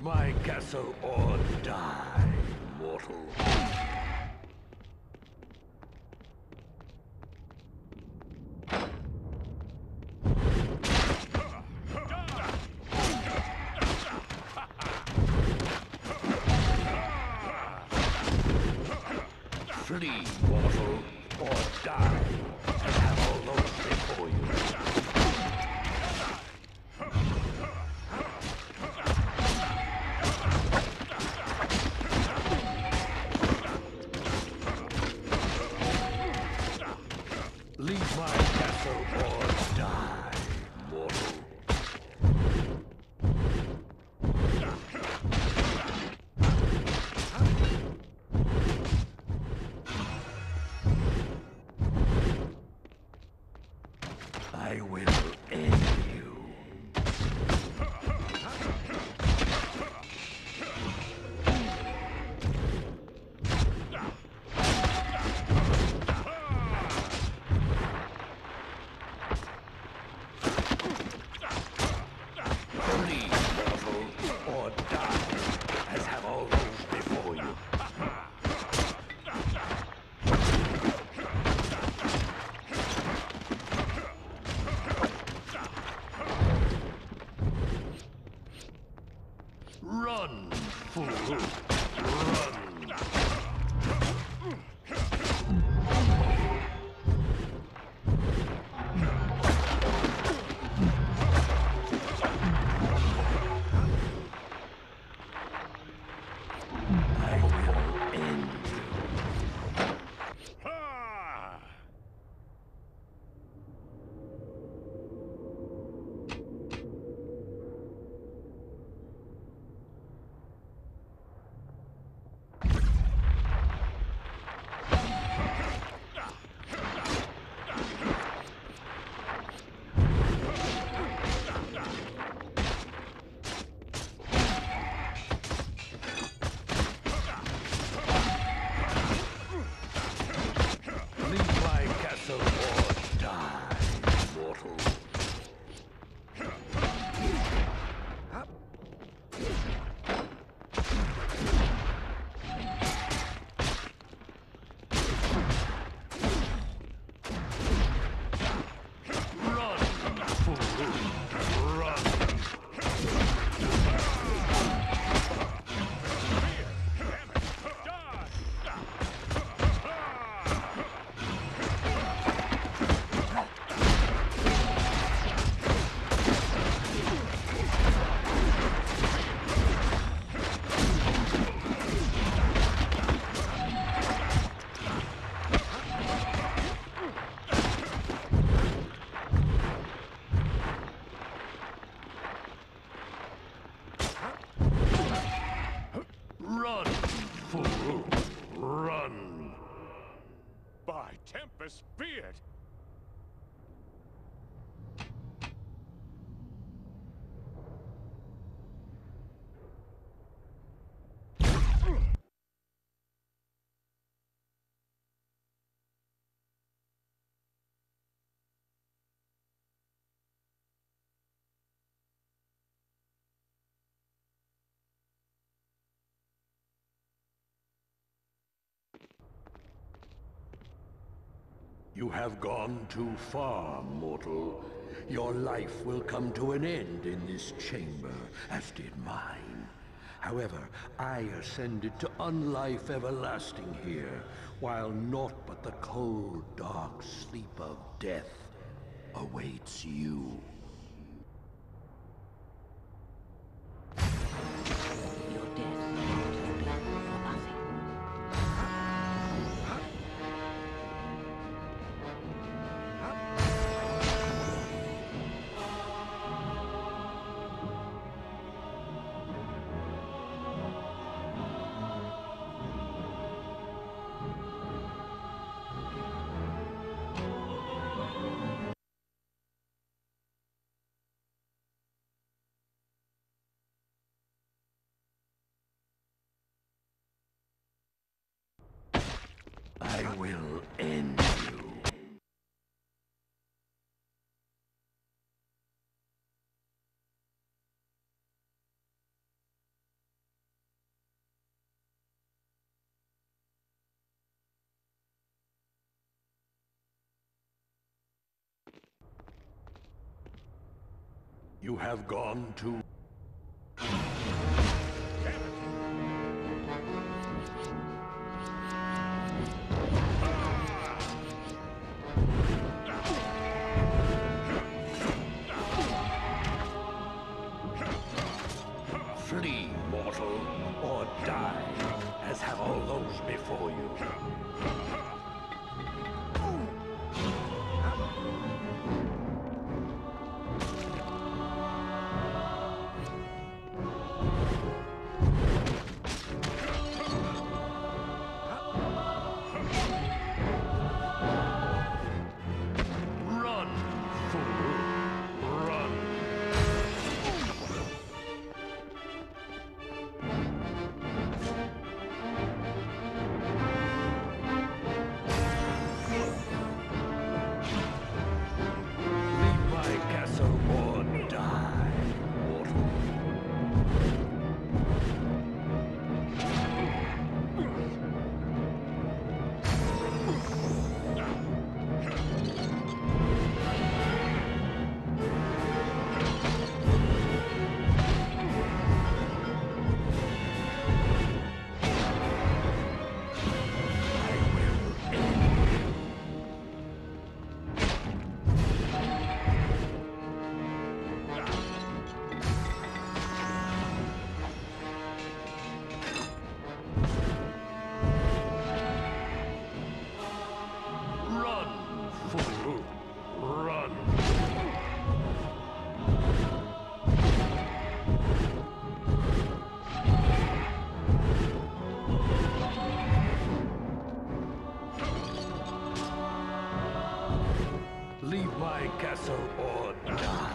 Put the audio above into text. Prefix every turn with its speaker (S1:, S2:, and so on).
S1: my castle or die, mortal. Flee, mortal, or die, and have all those before you. Leave my castle or die, mortal. I will end you. Flee, mortal, or die, as have all those before you. Run, fool! Run! I will end you. Leave my castle or die, mortal. Run, fool! Run! Run, fool! Run!
S2: By Tempest Beard!
S1: You have gone too far, mortal. Your life will come to an end in this chamber, as did mine. However, I ascended to unlife everlasting here, while naught but the cold, dark sleep of death awaits you.
S3: Your death has been for nothing.
S1: I will end you. You have gone too... Flee, mortal, or die, as have all those before you. Run, fool, run. Leave my castle or die, mortal. Run, fool, run. Leave my castle or die.